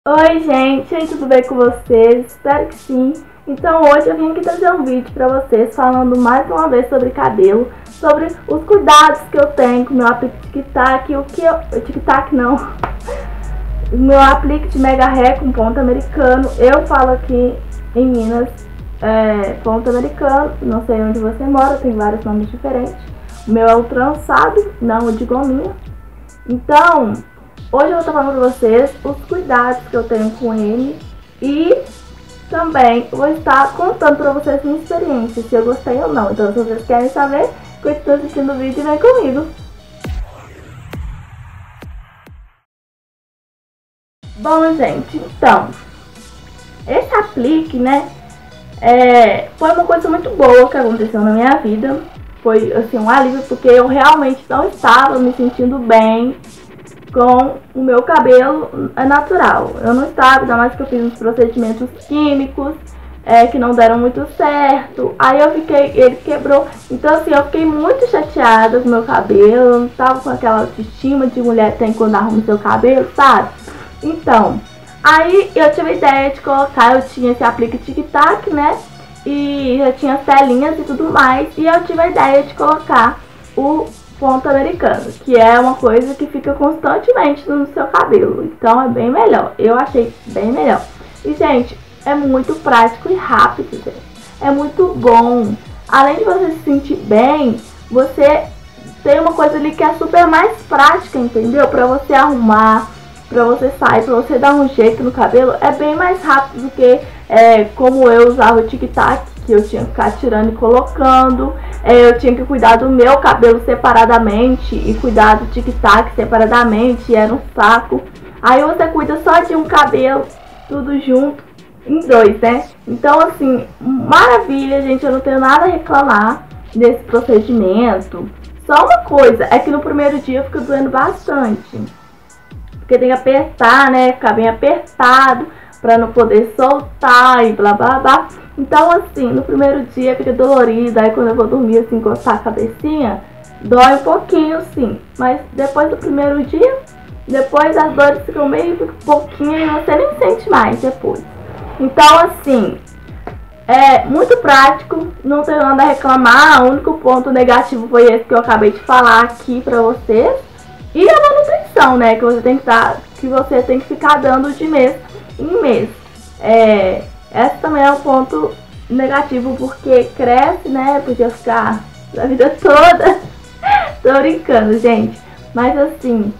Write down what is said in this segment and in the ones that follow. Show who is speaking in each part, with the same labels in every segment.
Speaker 1: Oi gente, tudo bem com vocês? Espero que sim. Então hoje eu vim aqui trazer um vídeo pra vocês falando mais uma vez sobre cabelo, sobre os cuidados que eu tenho com o meu aplique tic-tac, tic-tac não, o meu aplique de mega hair com ponto americano. Eu falo aqui em Minas, ponto americano, não sei onde você mora, tem vários nomes diferentes. O meu é o trançado, não o de gominha. Então hoje eu vou estar falando para vocês os cuidados que eu tenho com ele e também vou estar contando para vocês minha experiência, se eu gostei ou não. Então se vocês querem saber, continue assistindo o vídeo e vem comigo. Bom gente, então, esse aplique, né, foi uma coisa muito boa que aconteceu na minha vida. Foi assim um alívio porque eu realmente não estava me sentindo bem com o meu cabelo natural. Eu não estava, ainda mais que eu fiz uns procedimentos químicos que não deram muito certo. Aí ele quebrou. Então assim, eu fiquei muito chateada com o meu cabelo. Eu não estava com aquela autoestima de mulher tem quando arruma seu cabelo, sabe? Então, aí eu tive a ideia de colocar, eu tinha esse aplique tic-tac, né? E já tinha as telinhas e tudo mais. E eu tive a ideia de colocar o ponto americano, que é uma coisa que fica constantemente no seu cabelo. Então é bem melhor. Eu achei bem melhor. E, gente, é muito prático e rápido, gente. É muito bom. Além de você se sentir bem, você tem uma coisa ali que é super mais prática, entendeu? Pra você arrumar, pra você sair, pra você dar um jeito no cabelo, é bem mais rápido do que como eu usava o tic-tac, que eu tinha que ficar tirando e colocando. Eu tinha que cuidar do meu cabelo separadamente e cuidar do tic-tac separadamente, e era um saco. Aí você cuida só de um cabelo, tudo junto, em dois, né? Então assim, maravilha, gente, eu não tenho nada a reclamar desse procedimento. Só uma coisa, é que no primeiro dia fica doendo bastante, porque tem que apertar, né? Ficar bem apertado pra não poder soltar e blá blá blá. Então assim, no primeiro dia fica dolorido. Aí quando eu vou dormir assim, encostar a cabecinha, dói um pouquinho sim. Mas depois do primeiro dia, depois as dores ficam meio pouquinho e você nem sente mais depois. Então assim, é muito prático, não tenho nada a reclamar. O único ponto negativo foi esse que eu acabei de falar aqui pra vocês. E a manutenção, né, que você tem que ficar dando de mês em mês. Esse também é um ponto negativo, porque cresce, né, podia ficar a vida toda. Tô brincando, gente. Mas assim,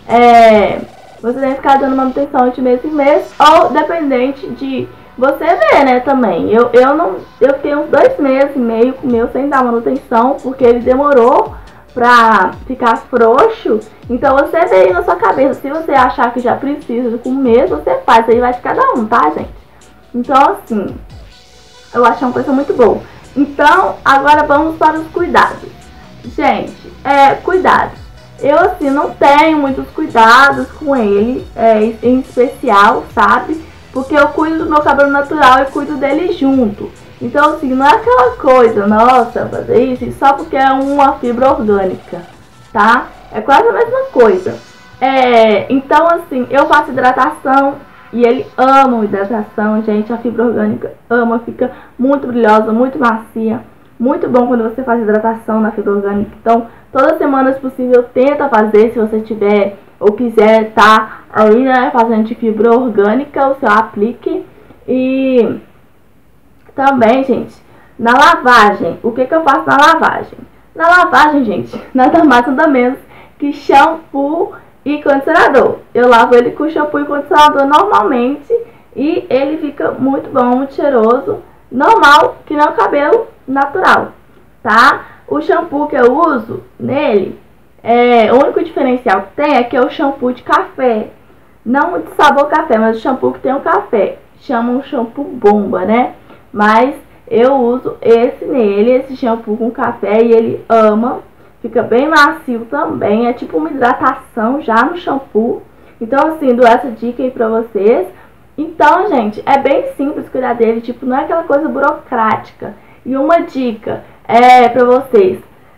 Speaker 1: você tem que ficar dando manutenção de mês em mês, ou dependente de você ver, né, também. Eu fiquei uns 2 meses e meio com o meu sem dar manutenção, porque ele demorou pra ficar frouxo. Então você vê aí na sua cabeça. Se você achar que já precisa com um mês, você faz. Aí vai de cada um, tá, gente? Então assim, eu acho uma coisa muito boa. Então agora vamos para os cuidados. Gente, cuidados. Eu assim não tenho muitos cuidados com ele, em especial, sabe? Porque eu cuido do meu cabelo natural e cuido dele junto. Então assim, não é aquela coisa, nossa, fazer isso só porque é uma fibra orgânica, tá? É quase a mesma coisa. Então assim, eu faço hidratação e ele ama hidratação, gente. A fibra orgânica ama, fica muito brilhosa, muito macia. Muito bom quando você faz hidratação na fibra orgânica. Então, toda semana, se possível, tenta fazer, se você tiver ou quiser tá aí, né, fazendo de fibra orgânica o seu aplique. E também, gente, na lavagem, o que eu faço na lavagem? Na lavagem, gente, nada mais nada menos que shampoo e condicionador. Eu lavo ele com shampoo e condicionador normalmente e ele fica muito bom, muito cheiroso, normal, que não é o cabelo natural, tá? O shampoo que eu uso nele, o único diferencial que tem é que é o shampoo de café. Não de sabor café, mas o shampoo que tem o café. Chamam shampoo bomba, né? Mas eu uso esse nele, esse shampoo com café, e ele ama. Fica bem macio também, é tipo uma hidratação já no shampoo. Então assim, dou essa dica aí pra vocês. Então, gente, é bem simples cuidar dele, tipo, não é aquela coisa burocrática. E uma dica pra vocês,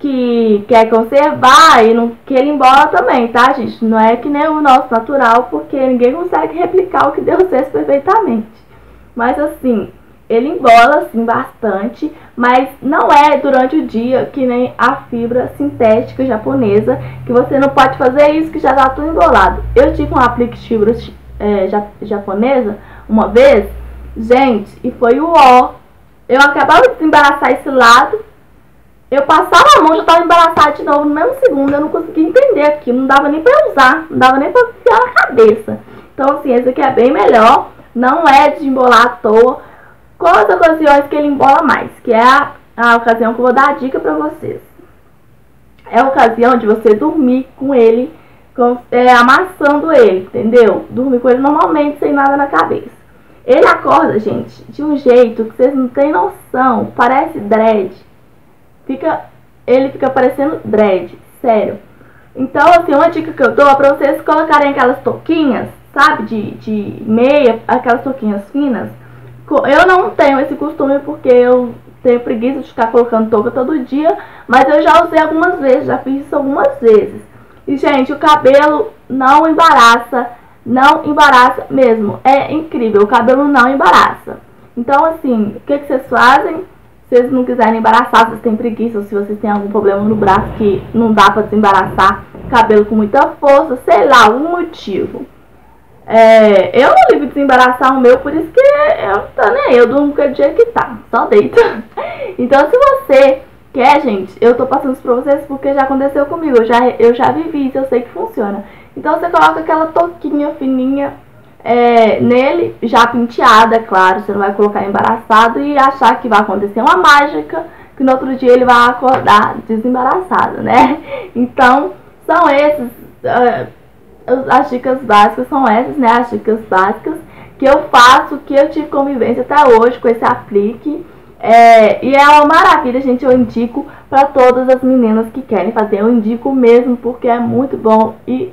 Speaker 1: que quer conservar e não que ele embola também, tá, gente? Não é que nem o nosso natural, porque ninguém consegue replicar o que Deus fez perfeitamente. Mas assim, ele embola assim bastante, mas não é durante o dia que nem a fibra sintética japonesa, que você não pode fazer isso que já tá tudo embolado. Eu tive um aplique de fibra japonesa uma vez, gente, e foi o ó. Eu acabava de desembaraçar esse lado, eu passava a mão, já tava embaraçada de novo no mesmo segundo. Eu não conseguia entender aquilo, não dava nem pra usar, não dava nem pra enfiar na cabeça. Então assim, esse aqui é bem melhor, não é de embolar à toa. Quais as ocasiões que ele embola mais? Que é a ocasião que eu vou dar a dica pra vocês. É a ocasião de você dormir com ele, amassando ele, entendeu? Dormir com ele normalmente, sem nada na cabeça. Ele acorda, gente, de um jeito que vocês não têm noção. Parece dread. Ele fica parecendo dread, sério. Então, assim, uma dica que eu dou é pra vocês colocarem aquelas touquinhas, sabe? De meia, aquelas touquinhas finas. Eu não tenho esse costume porque eu tenho preguiça de ficar colocando touca todo dia, mas eu já usei algumas vezes, já fiz isso algumas vezes. E, gente, o cabelo não embaraça mesmo. É incrível, o cabelo não embaraça. Então, assim, o que vocês fazem? Se vocês não quiserem embaraçar, se vocês têm preguiça, ou se vocês têm algum problema no braço que não dá pra desembaraçar cabelo com muita força, sei lá, algum motivo. Eu não ligo de desembaraçar o meu, por isso que eu tô nem aí, eu durmo com o jeito que tá, só deito. Então, se você quer, gente, eu tô passando isso pra vocês porque já aconteceu comigo, eu já vivi isso, eu sei que funciona. Então, você coloca aquela touquinha fininha nele, já penteada, é claro, você não vai colocar embaraçado e achar que vai acontecer uma mágica, que no outro dia ele vai acordar desembaraçado, né? Então, são esses... as dicas básicas são essas, né? As dicas básicas que eu faço, que eu tive convivência até hoje com esse aplique. E é uma maravilha, gente. Eu indico para todas as meninas que querem fazer. Eu indico mesmo, porque é muito bom. E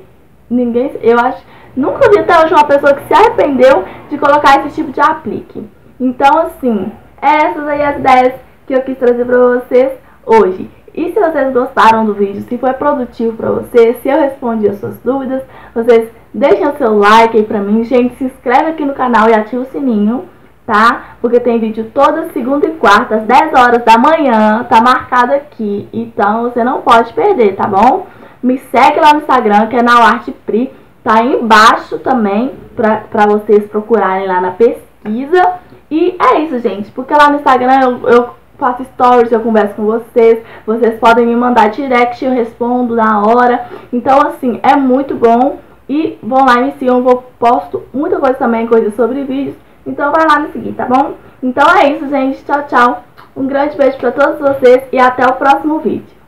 Speaker 1: nunca vi até hoje uma pessoa que se arrependeu de colocar esse tipo de aplique. Então, assim, essas aí as ideias que eu quis trazer para vocês hoje. E se vocês gostaram do vídeo, se foi produtivo pra vocês, se eu respondi as suas dúvidas, vocês deixem o seu like aí pra mim. Gente, se inscreve aqui no canal e ativa o sininho, tá? Porque tem vídeo toda segunda e quarta, às 10 horas da manhã, tá marcado aqui. Então você não pode perder, tá bom? Me segue lá no Instagram, que é NauArtePri, tá aí embaixo também, pra vocês procurarem lá na pesquisa. E é isso, gente, porque lá no Instagram eu faço stories, eu converso com vocês podem me mandar direct, eu respondo na hora. Então, assim, é muito bom. E vão lá e me sigam, eu posto muita coisa também, coisas sobre vídeos. Então vai lá me seguir, tá bom? Então é isso, gente. Tchau, tchau. Um grande beijo pra todos vocês e até o próximo vídeo.